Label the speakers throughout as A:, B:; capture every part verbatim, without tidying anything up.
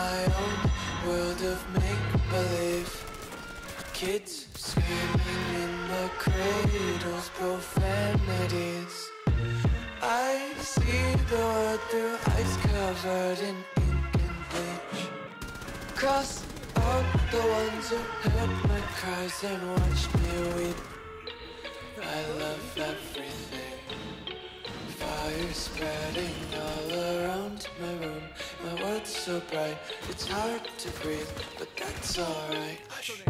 A: my own world of make-believe. Kids screaming in the cradles, profanities. I see the world through eyes covered in ink and bleach. Cross out the ones who heard my cries and watched me weep. I love everything. Fire spreading all around my room. My world's so bright, it's hard to breathe, but that's alright. Hush.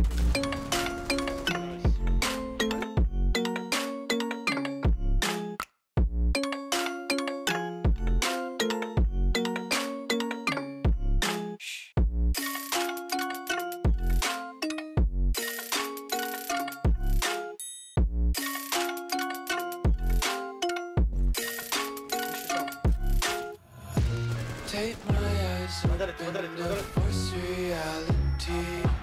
A: Take my eyes open to force reality.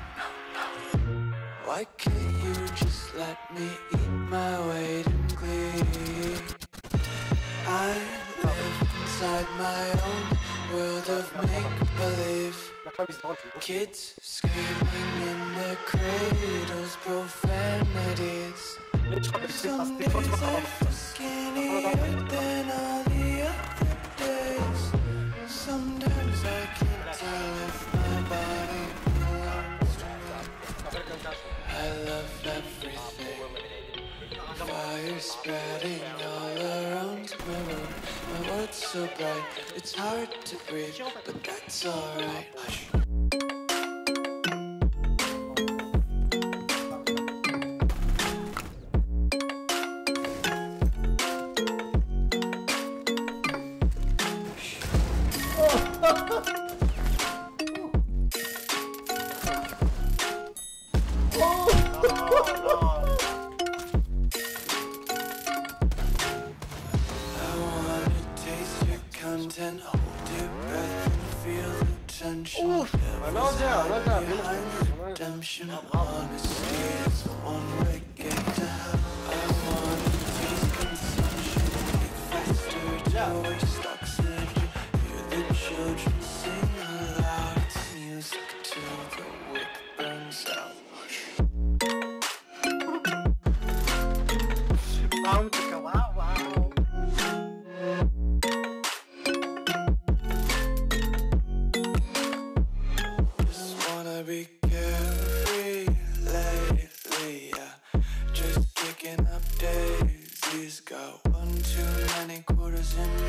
A: Why can't you just let me eat my weight in glee? I live inside my own world of make-believe. Kids screaming in their cradles, profanities. Some days I feel skinnier than all the other days. Sometimes I can't tell if my body belongs to me. I love everything. Fire spreading all around my room. My world's so bright, it's hard to breathe, but that's alright. Hush. Content, hold your breath and feel the tension. Redemption, honesty is one way get to hell. I wanna taste consumption, take faster to waste oxygen. Hear the children sing aloud. It's music till the wick burns out.
B: Bound to go out, wow.
A: Be carefree lately, yeah. Just kicking up daisies. Got one too many quarters in